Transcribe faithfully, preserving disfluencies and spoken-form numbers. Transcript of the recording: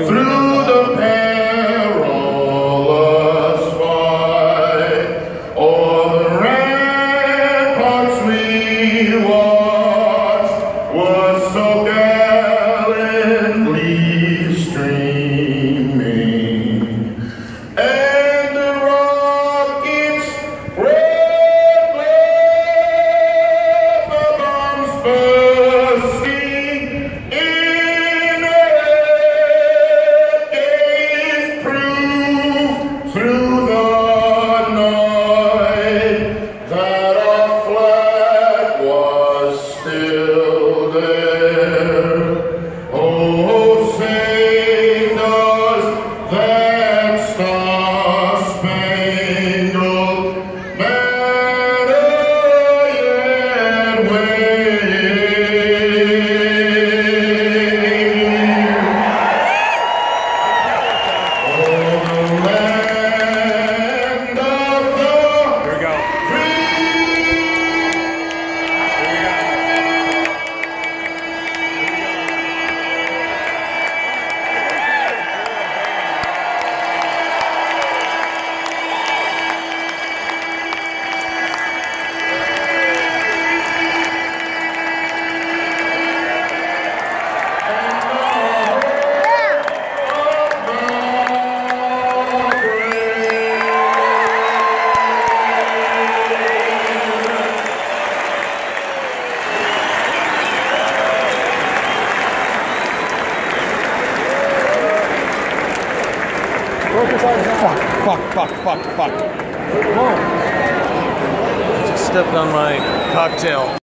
through the perilous fight, o'er the ramparts we watched was so gallantly streaming, and the rockets' red glare, the bombs bursting in air, gave proof through the night that our flag was still there. Oh, sing us that star-spangled banner yet wave. Oh, the land of the Here we go. free. Fuck, fuck, fuck, fuck, fuck. Just stepped on my cocktail.